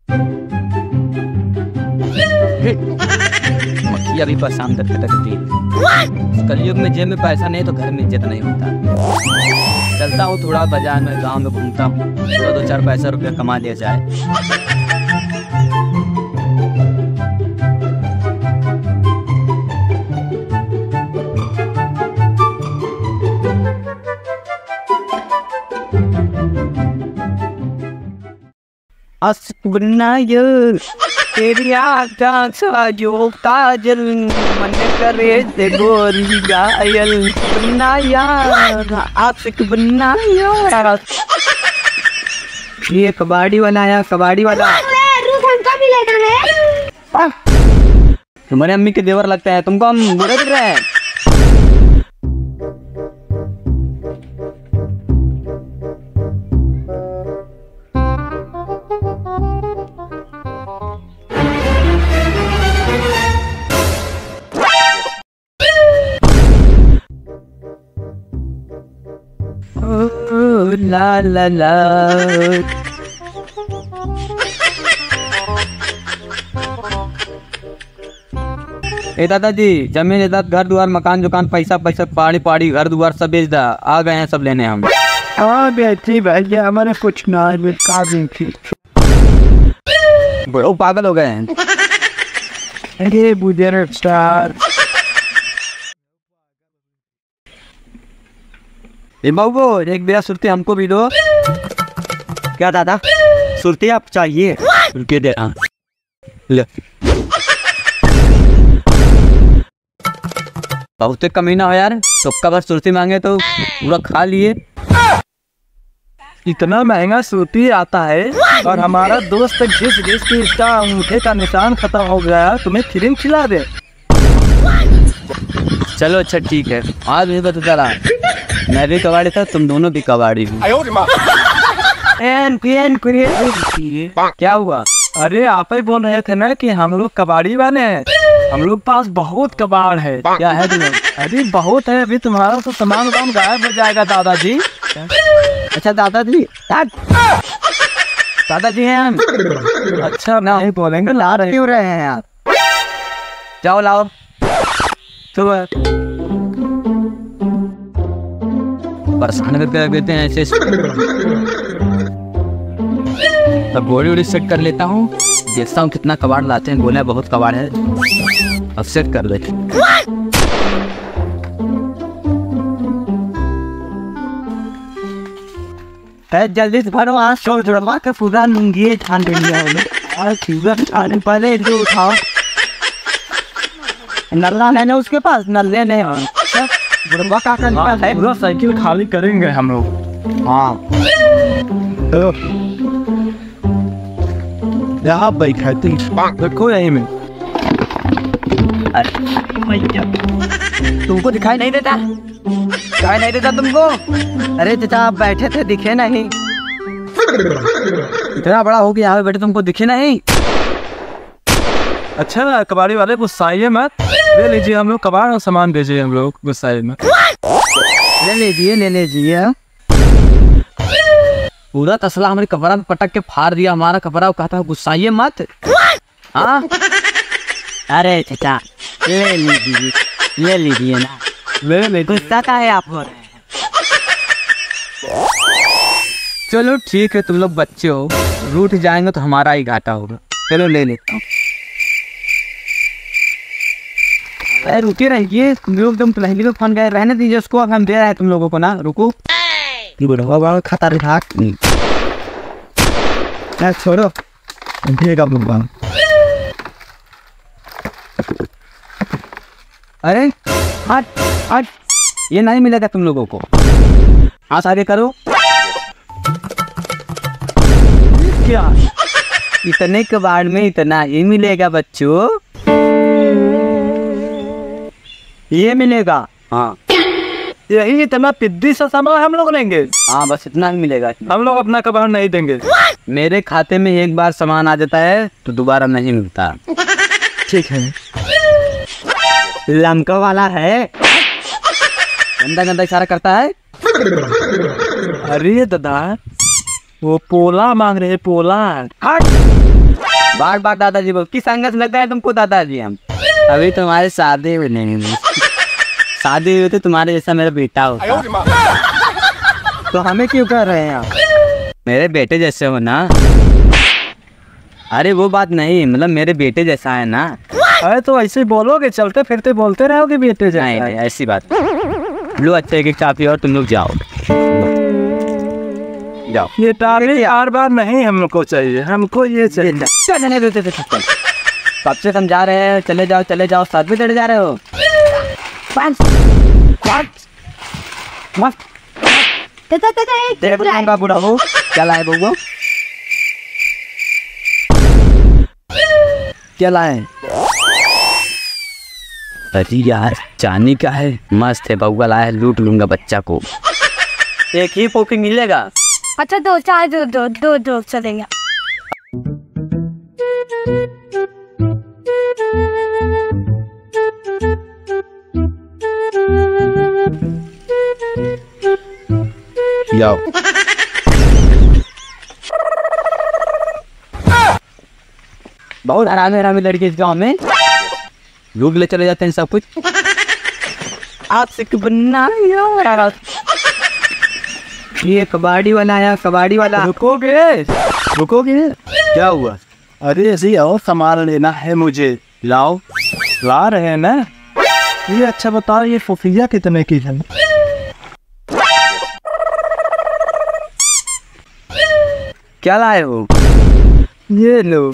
मक्खी अभी परेशान करके रखती है। कलयुग में जेब में पैसा नहीं तो घर में इज्जत नहीं होता। चलता हूँ थोड़ा बाजार में, गांव में घूमता हूँ, थोड़ा 2-4 पैसा रुपया कमा लिया जाए। अस्बनायल तेरी आँखों सा जो काजल मन करे से गोरी घायल बनाया आशिक बनाया। ये कबाड़ी वाला आया, कबाड़ी वाला। तुम्हारे अम्मी के देवर लगता है, तुमको हम बुरे दिख रहे हैं। ला ला ला ए दादाजी, जमीन जायदाद घर द्वार मकान दुकान पैसा पैसा पहाड़ी पहाड़ी घर द्वार सब बेच दा। आ गए हैं सब लेने हम। हाँ बेटी भैया, हमारे कुछ ना बड़ो पागल हो गए हैं। अरे बुझे स्टार बाबू, एक बिया सुरती हमको भी दो। क्या दादा, सुरती आप चाहिए? रुके दे। हाँ ले। बहुत कमीना हो यार, सबका बस सुरती मांगे तो पूरा खा लिए। इतना महंगा सूती आता है और हमारा दोस्त घिस घिस के इसका अंगूठे का निशान खत्म हो गया, तुम्हें फ्री खिला दे। चलो अच्छा ठीक है। आज मुझे पता चला मैं भी कबाड़ी था, तुम दोनों भी कबाड़ी हो। क्या हुआ? अरे आप ही बोल रहे थे ना कि हम लोग कबाड़ी वाले हैं, हम लोग पास बहुत कबाड़ है। क्या है तुम्हें? अरे बहुत है, अभी तुम्हारा तो सामान वाम गायब हो जाएगा दादाजी। अच्छा दादाजी, दादाजी हैं हम। अच्छा नहीं बोलेंगे, ला रहे क्यों रहे हैं आप? जाओ लाओ। तो परेशान करके रख देते हैं ऐसे। तब गोली वोली सेट कर लेता हूँ, देखता हूँ कितना कबाड़ लाते हैं। बोले बहुत कबाड़ है, अब सेट कर लेते। जल्दी से भरो, आज शो जुड़वा के पूरा लूंगी छान पहले जो उठाओ। नल्ला है ना उसके पास? नल्ले नहीं बुढ़वा का है, पूरा साइकिल खाली करेंगे हम लोग। हाँ यहाँ बैठती देखो यहीं में। तुमको दिखाई नहीं देता? दिखाई नहीं देता तुमको? अरे चाचा आप बैठे थे, दिखे नहीं। इतना बड़ा हो गया यहाँ पे बैठे, तुमको दिखे नहीं? अच्छा कबाड़ी वाले गुस्साइए मत, ले लीजिए, हम लोग कबाड़ और सामान भेजिए, हम लोग गुस्साइए मत। ले लीजिए ले लीजिए। पूरा तसला हमारे कपड़ा में पटक के फाड़ दिया हमारा कपड़ा। कहता है गुस्साइए मत। हाँ अरे चाचा ले लीजिए ना, ले गुस्सा का है आप हो रहे हैं। चलो ठीक है, तुम लोग बच्चे हो, रूठ जाएंगे तो हमारा ही घाटा होगा। चलो ले लेता हूँ। अरे रुके रहिए, तुम लोग एकदम पहले को फोन गए, रहने दीजिए उसको, अब हम दे रहे हैं तुम लोगों को ना। रुको, खतरनाक छोड़ो। अरे हट हट, ये नहीं मिलेगा तुम लोगों को। हाथ आगे करो। क्या इतने कबाड़ में इतना ही मिलेगा बच्चों? ये मिलेगा? हाँ यही इतना पिद्दी सा सामान हम लोग लेंगे? हाँ बस इतना ही मिलेगा। हम लोग अपना कबाड़ नहीं देंगे। मेरे खाते में एक बार सामान आ जाता है तो दोबारा नहीं मिलता। ठीक है। लमका वाला है, गंदा गंदा इशारा करता है। अरे दादा वो पोला मांग रहे, पोला। हट बार बार दादाजी बोल, किस संगत से लगता है तुमको दादाजी? हम अभी तुम्हारे शादी भी नहीं हुई, शादी हुई तो तुम्हारे जैसा मेरा बेटा होता। तो हमें क्यों कह रहे हैं आप? मेरे बेटे जैसे हो ना। अरे वो बात नहीं, मतलब मेरे बेटे जैसा है ना। अरे तो ऐसे बोलोगे, चलते फिरते बोलते रहोगे बेटे जैसा? नहीं नहीं ऐसी बात। लो अच्छा एक चाबी और तुम लोग जाओ। जाओ। ये टाली हर बार नहीं हमको चाहिए, हमको ये चाहिए। चलने देते थे कब से समझा रहे हैं, चले जाओ, साथ में चले जा रहे हो। बुढ़ा हो क्या लाए बउआ? क्या लाए? अरे यार चांदी का है, मस्त है, बउआ लाया, लूट लूंगा बच्चा को। एक ही पोपी मिलेगा। अच्छा दो चार दो चलेगा। जाओ। बहुत हरामी लड़की इस गाँव में, लोग ले चले जाते हैं सब कुछ। आपसे बनना ये कबाड़ी वाला आया, कबाड़ी वाला। रुकोगे? क्या हुआ? अरे ऐसे आओ, सामान लेना है मुझे। लाओ। ला रहे हैं ना? ये अच्छा बताओ, ये फुफिया कितने की है? क्या लाए हो? ये लो।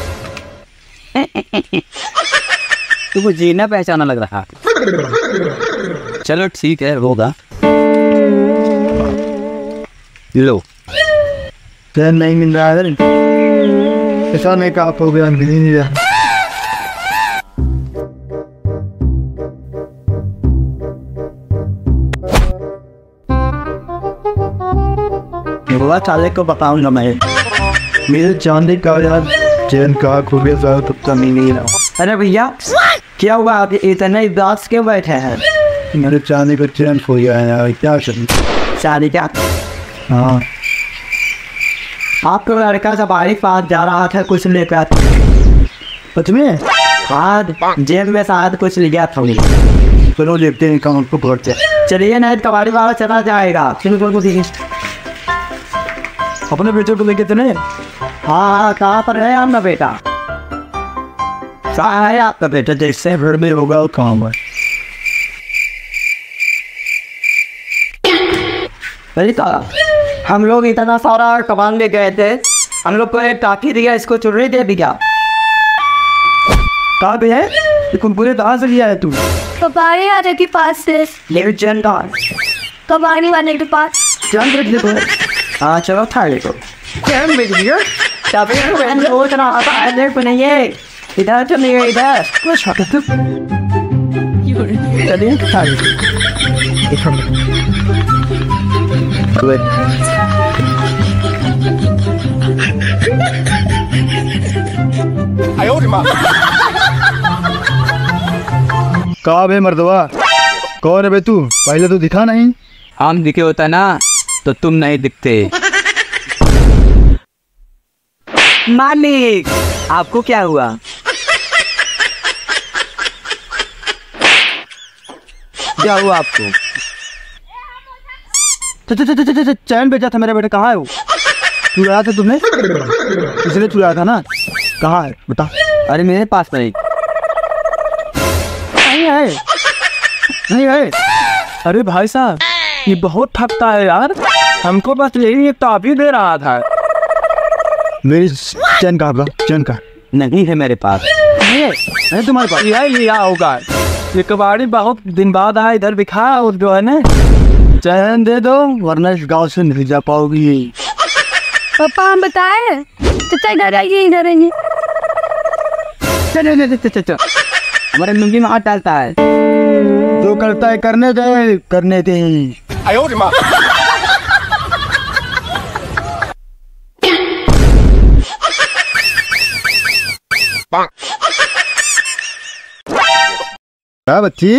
तुमको जीना पहचाना लग रहा। चलो ठीक है, होगा। लो। चैन नहीं मिल रहा है, ऐसा नहीं कहा हो गया, मिल ही नहीं रहा। चाले को बताऊंगा मैं, मेरे चांदी का यार चैन का खूबिया तो कमी नहीं रहा। अरे भैया क्या हुआ, आप इतने उदास क्यों बैठे हैं? मेरे चांदी का चैन खो गया है यार, क्या करूं? शादी क्या? हाँ आपका लड़का सवारी पास जा रहा था, कुछ लेकर। सच में? हाँ जेब में शायद कुछ लिया था। चलो देखते हैं काम को भरते। चलिए नहीं कबाड़ी वाला चला जाएगा। अपने बेटे को लेके तो नहीं? हाँ कहाँ पर है आपका बेटा? कहाँ है आपका बेटा? जैसे घर में होगा काम है। हम लोग इतना सारा कमान ले गए थे, हम लोग को एक टाफी दिया, इसको चुर्री दे दिया। कहाँ पे है? पूरे कहाँ से लिया है तू? कबाड़ी वाले के पास से। ले जनदार कबाड़ी वाले के पास। हाँ चलो था देखो। इधर चलिए, इधर चलिए कहाँ है मर्दवा? कौन है बे तू? पहले तो दिखा नहीं। हम दिखे होता ना तो तुम नहीं दिखते। मालिक आपको क्या हुआ? क्या हुआ आपको? चैन बेचा था मेरा बेटा, कहाँ है वो? चुराया था तुमने? इसलिए चुराया था ना? कहाँ है बता? अरे मेरे पास नहीं है। नहीं है। अरे भाई साहब ये बहुत ठगता है यार, हमको बस यही एक टॉफी दे रहा था। मेरी चैन का चैन का नहीं है मेरे पास। नहीं है? नहीं तुम्हारे पास? यही लिया होगा। ये कबाड़ी बहुत दिन बाद आया इधर बिखा, और जो है ना चैन दे दो वरना इस गाँव से नहीं जा पाओगी। पापा हम बताए तो इधर आइए, इधर आइए। चल हमारे लुंगी में हाथ डालता है। जो करता है करने दे, करने दे। क्या बच्ची?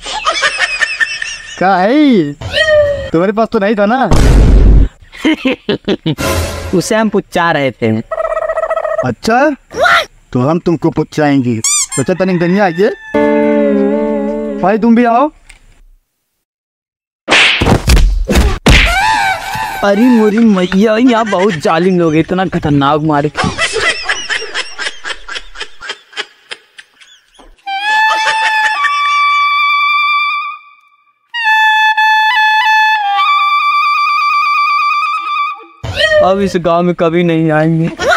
क्या है? तुम्हारे पास तो नहीं था ना? उसे हम पुच्चा रहे थे। अच्छा तो हम तुमको पहुंचाएंगे। तो चल तनिक धनिया आइए भाई, तुम भी आओ। अरे मोरी मैया, यहाँ बहुत जालिम लोग हैं, इतना खतरनाक मारे। अब इस गांव में कभी नहीं आएंगे।